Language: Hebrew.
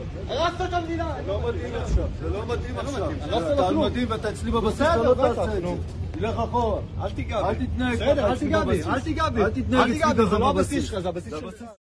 הרסת את המדינה. זה לא מתאים עכשיו. זה לא מתאים עכשיו. אתה על מדים ואתה אצלי בבסיס, אתה לא תעשה את זה. תלך אחורה. אל תיגע בי. אל תתנהג. בסדר, אל תיגע בי. אל תתנהג אצלי ככה בבסיס. זה הבסיס שלך, זה הבסיס שלך.